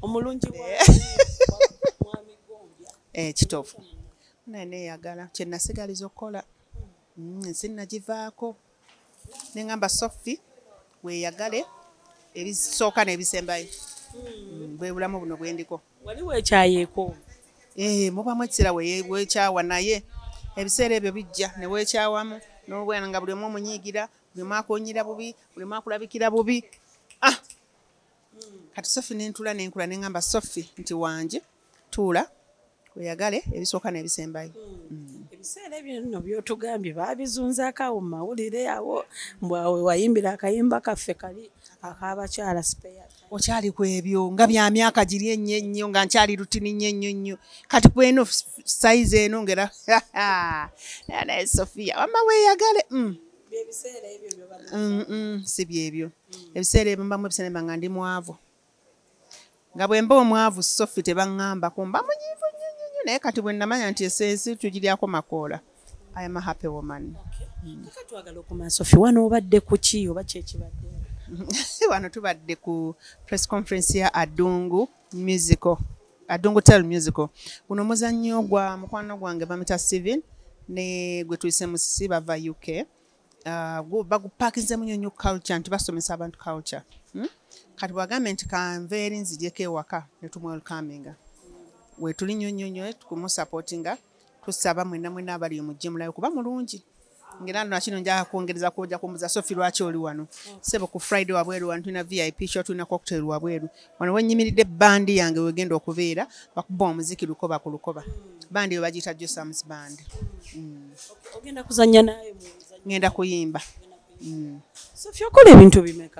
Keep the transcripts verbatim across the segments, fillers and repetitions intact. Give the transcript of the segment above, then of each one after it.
omulungi wa mwami Gombya eh kitofu nene yagala kye nasigaliza okukola sinnagivaako nengamba Sophie weeyagale ebisooka n'ebisembayo bwe bulamu buno bwendiko wali weekyayeeko eh mubamu ekisera weekyawa naye ebiseera ebyo bijja ne weekyawamu n'obwana nga buli omu omunyiigira buli omu akoonyera bubi buli omu akulabikira bubi ah kati Sophie n'entula n'enkula nengamba Sophie nti wanje tuula weeyagale ebisooka n'ebisembayo ebiseera ebyo nno by'otugambye baabizunzaako awo mu mawulire awo mbwawe wayimbira akayimba kaffe kali ak'abakyala spare okyali ku ebyo nga bya myaka giri ennyo ennyo nga nkyali rutini nnyo nnyo nnyo kati ku eno sayizi eno ngera naye Sophia wamma weeyagale ebiseera ebyo si byebyo ebiseera ebyo mbamu ebiseera nga ndi mwavu nga bwe mba omwavu Sophie tebaŋŋamba kumba munyiivu nnyo nnyo naye kati bwe namanya nti essensi tugiryako makoola I am a happy woman. Kaka twagala okumanya Sophie wano obadde ku ki oba kyekibadde wano tubadde ku press conference ya Adungu musical Adungu Tell musical guno muzannyo gwa mukwano gwange bamita Steven ne gwe tuyise musisi bava U K uh, bagupakinze mu nnyo culture nti basomesa abantu culture hmm? Kati bwagambe nti kanveeri nzijeko ewaka ne tumwelcaminga we tuli nnyo nnyo nnyo tukumusupportinga tusaba mwena mwena abali mu gym layo kuba mulungi ngera ndo nakino nja kuongereza koja kumbuza Sophie lwachi oli wano sebo ku Friday wabweru wantu na V I P show tuna cocktail wabweru wano wenyimiridde bandi yange wegenda okubeera bakuba omuziki lukoba ku lukoba bandi yo bagita Josam's band ogenda kuzanya naye mu ngenda kuyimba Sophie okola ebintu bimeka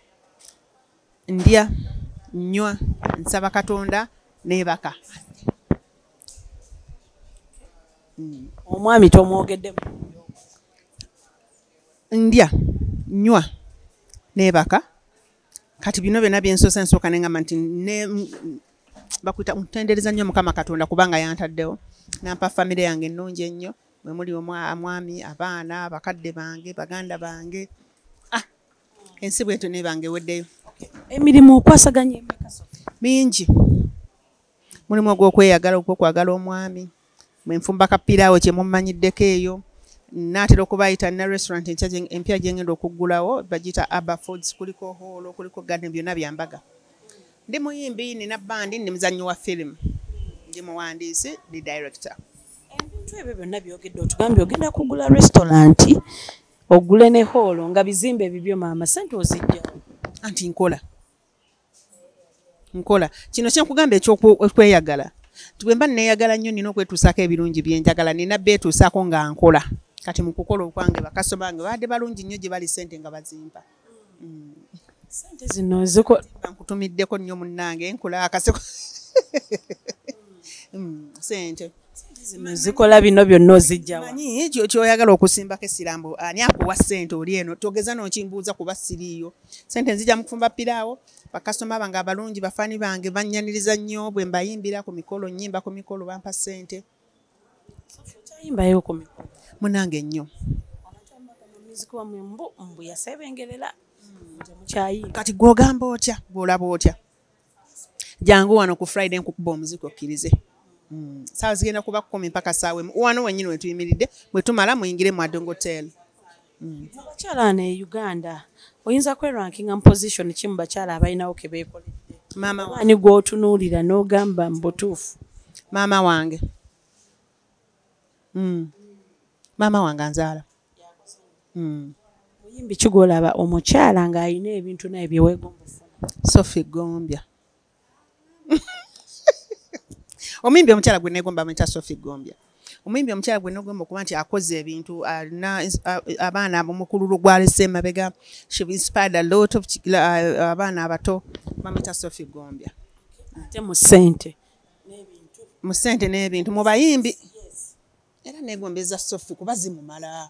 ndya nywa nsaba Katonda nebaka omwami tomwogedde ndya nywa nebaka kati bino byonna byensosa nsooka nengamba nti ne bakuita mutendereza nnyo Mukama Katonda kubanga yantaddewo nampa famire yange ennungi ennyo mwe muli omwami abaana bakadde bange baganda bange ah ensi bwetyo ne bange weddeyo emirimu okwasaganya emeka Sophie mingi mulimu ogw'okweyagala ogw'okwagala omwami mwe nfumba kapiraawo kye mumanyiddeko eyo natera okubayita na restaurant empya gyengenda okuggulawo bagita Abba Foods kuliko holo kuliko garden byonna byambaga ndi muyimbi nina bandi ndi muzannyi wa film ndi muwandiisi ndi director ebintu ebyo byonna byogedde otugambye ogenda kugula restaurant ogule ne holo nga bizimbe bibyo maama sente ozijja anti nkola nkola kino kyenkugamba ekyokweyagala tugwemba nneeyagala nnyo nina okwetuusaako ebirungi byenjagala nina beetuusaako nga nkola kati mu kukola okwange bakasoma bange badde balungi nnyo gye bali ssente nga bazimpa ssente zino ziko bankutumiddeko nnyo munnange nkola akaseko ssente zino zikola bino byonna ozijjawa manyi kyoyagala okusimbako esirambo ani akuwa ssente oli eno togeza n'okimbuuza kuba siriiyo ssente nzija mu kufumba piraawo bakasoma bange abalungi bafaani bange bannyaniriza nnyo bwe mbayimbira ku mikolo nnyimba ku mikolo bampa ssente yimbayo ku mikolo munange nnyo muziki wa mbu mbu yasebengerera mukyayi kati gwogamba otya gwolaba otya jangu wano ku Friday nkukuba omuziki okkirize Mm. Sawa zigenda kuba kumi mpaka sawe wano wenyini wetuyimiridde bwe tumala muyingire mu Adongo Hotel. Mm. Bakyala ne Uganda oyinza kwe ranking position kimu bakyala abalinawo ke beekoledde. Mama wani gw'otunuulira n'ogamba mbutuufu. Mama wange. Mm. Mama wange anzaala. Mm. Muyimbi kigolaba omukyala ng'alina ebintu naye bye weegomba. Sophie Gombya. Omuyimbi omukyala gwe neegomba mwita Sophie Gombya. Omuyimbi omukyala gwe neegomba okuba nti akoze ebintu alina abaana ab'omukululu gw'alese emabega. She inspired a lot of abaana abato bamwita Sophie Gombya. Ate mu ssente n'ebintu. Mu ssente n'ebintu mu bayimbi. Era neegombeza Sophie kuba zimumala.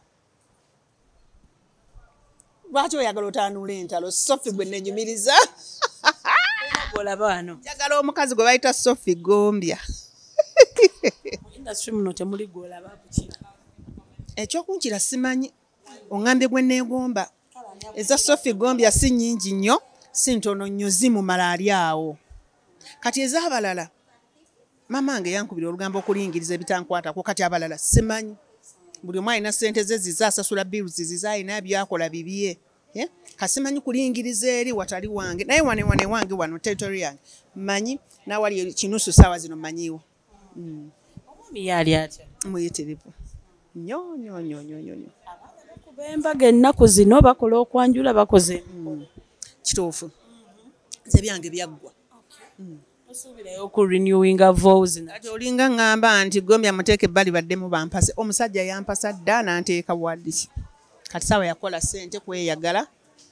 Lwaki oyagala otanuula entalo Sophie gwe nnenyumiriza? Olaba wano. Njagala omukazi gwe bayita Sophie Gombya. Industry muno temuli golaba kuki. Ekyokunkira simanyi. Ongambye gwe neegomba. Eza Sophie Gombya si nnyingi nnyo, si ntono nnyo zimumala ali awo. kati ez'abalala mama wange yankubira olugambo okulingiriza ebitankwatako kati abalala simanyi buli omu alina ssente ze zizaasasula bills zizaalina byakola bibye yeah? Kasimanyi kulingiriza eri watali wange naye wane wane wange wano territory yange manyi nawali kinusu sawa zino manyiwo mm. Omwami yali atya muyitirivu nnyo nnyo nnyo nnyo nnyo kubembaga ennaku zino bakola okwanjula bakoze mm. Kituufu nze byange byaggwa mm. Osuubirayo ku renewinga vows kati olinga ngamba nti gombya muteeke ebbali baddemu bampase omusajja yampasa dda n'anteeka wadiki kati sawa yakola ssente kweyagala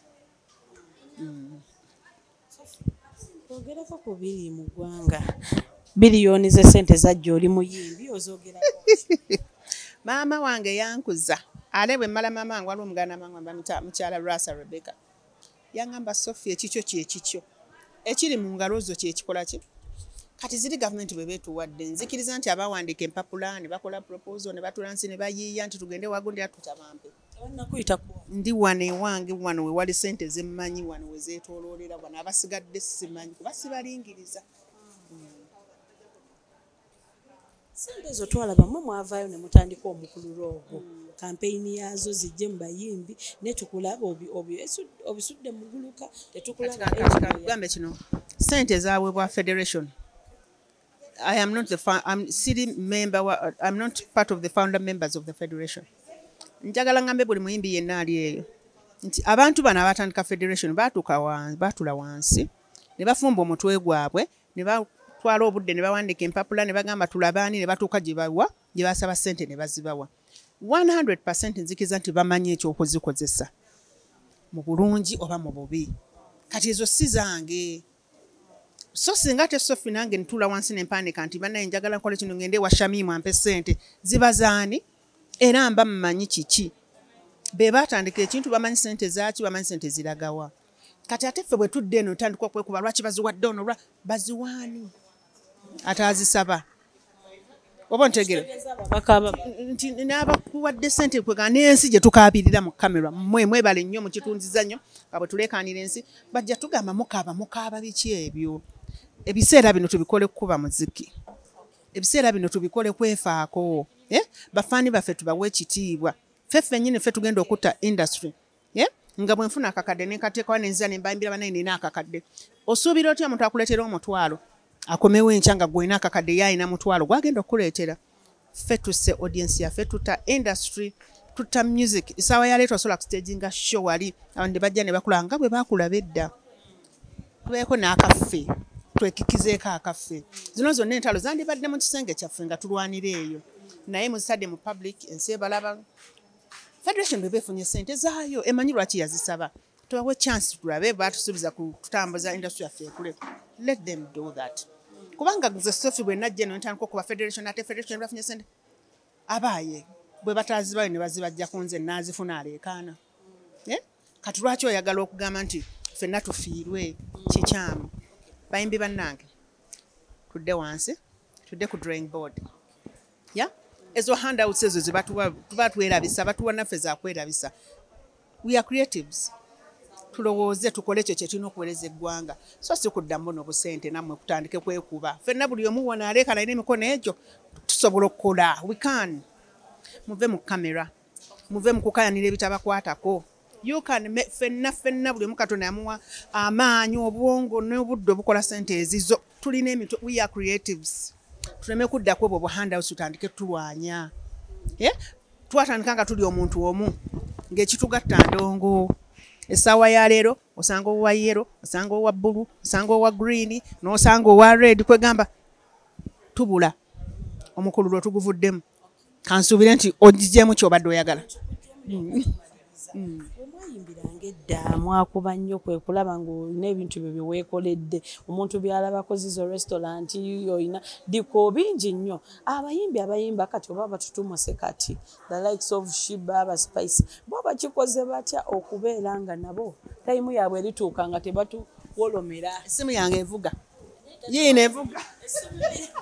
ogerako ku biri mu ggwanga biliyoni z'essente zajja oli muyimbi ozogerako maama wange yankuza ale bwe mmala maama wange waliwo omuganda mangamba mukyala Rasa Rebecca yangamba Sophie ekikyo kyekikyo ekiri mu ngalo zo kyekikola ki kati ziri gavumenti bwe beetuwadde nzikiriza nti abawandiika empapula ne bakola proposal ne batula nsi ne bayiiya nti tugende wagundira tutabampe ndi wano ewange wano we wali ssente zemmanyi wano we zeetooloolera wano abasigadde simanyi kuba sibalingiriza ssente ezo twalaba mmwe mwavaayo ne mutandika omukululo ogwo kampeyini yaazo zijje mu bayimbi ne tukulaba obisudde muguluka tetukulaba kino ssente ezaweebwa federation I am not the I'm city member I'm not part of the founder members of the federation njagala ngambe buli muyimbi yenna ali eyo nti abantu bano abatandika federation batuuka wansi batula wansi ne bafumba omutwe gwabwe ne batwala obudde ne bawandika empapula ne bagamba tulabaani ne batuuka gye bawa gye basaba ssente ne bazibawa one hundred percent nzikiza nti bamanyi ekyokuzikozesa mu bulungi oba mu bubi kati ezo si zange so singa te Sophie nange ntula wansi ne mpanika nti banaye njagala nkole kino ngende wa Shamimu ampe ssente ziba zaani era mba mmanyi kiki be batandika ekintu bamanyi ssente zaaki bamanyi ssente ziragawa kati ate ffe bwe tudde eno tandika okwekuba lwaki baziwadde ono lwa baziwaani ate azisaba oba ntegere nti n'abakuwadde ssente kwega n'ensi gye tukaabirira mu kamera mmwe mwebale nnyo mu kitunziza nnyo nga bwe tuleekaanira ensi bajja tugamba mukaaba mukaaba biki ebyo ebiseera bino tubikole kukuba muziki ebiseera bino tubikole kwefaako eh? Bafaani baffe tubawe ekitiibwa ffeffe nnyini ffe tugenda okutta industry eh? Nga bwe nfuna akakadde ne nkateekawo ne nzira ne mbayimbira banaye nina akakadde osuubira otya omuntu akuleetera omutwalo akomewo enkya nga gwena akakadde yaalina mutwalo gwagenda okuleetera ffe tusse audience yaffe tutta industry tutta music essaawa yaleeta osobola kustaginga show wali abantu ne bajja ne bakula nga bwe baakula bedda tubeeko n'akaffe twekikizeeko akaffe zino zonna entalo zandibadde mu kisenge kyaffe nga tulwanira eyo naye muzitadde mu public ensi ebalaba federation bwe beefunye ssente zaayo emanyi lwaki yazisaba tubawe chance tulabe batusuubiza kutambuza industry yaffe ekule let them do that kubanga ze Sophie bwe najja eno ntandika okuba federation ate federation bafunye ssente abaaye bwe batazibayo ne bazibajja ku nze naazifuna aleekaana eh? Kati lwaki oyagala okugamba nti ffenna tufiirwe kikyamu bayimbi bannange tudde wansi tudde ku drawing board ya ezo handouts ezo ze tuba twerabisa batuwa naffe za kwerabisa we are creatives tulowooze tukole ekyo kye tulina okuweereza eggwanga so si kuddamu no busente nammwe kutandike kwekuba ffenna buli omu wona aleeka nalina emikono egyo tusobola okukola we can muve mu kamera muve mu kukayanira ebitabakwatako you can ffenna ffenna buli omu Katonda yamuwa amaanyi obwongo n'obudde obukola ssente ezizo tulina emitwe we are creatives tuleme kuddako obwo buhandouts tutandike tulwanya yeah? Twatandika nga tuli omuntu omu ng'ekitugatta ndongo essaawa ya leero osanga owa yero osanga owa bbulu osanga owa green n'osanga owa red kwegamba tubula omukulu lwe tuguvuddemu kansuubire nti ogigyemu ky'obadde oyagala omwayimbiranga edda mwakuba nnyo kwe kulaba ng'olina ebintu byo bye weekoledde omuntu byalabako zizo restaurant oyina diko bingi nnyo abayimbi abayimba kati oba batutumuse kati the likes of Shiba aba Spice bo bakikoze batya okubeera nga nabo tayimu yaabwe erituuka nga tebatuwolomera essimu yange evuga yiina evuga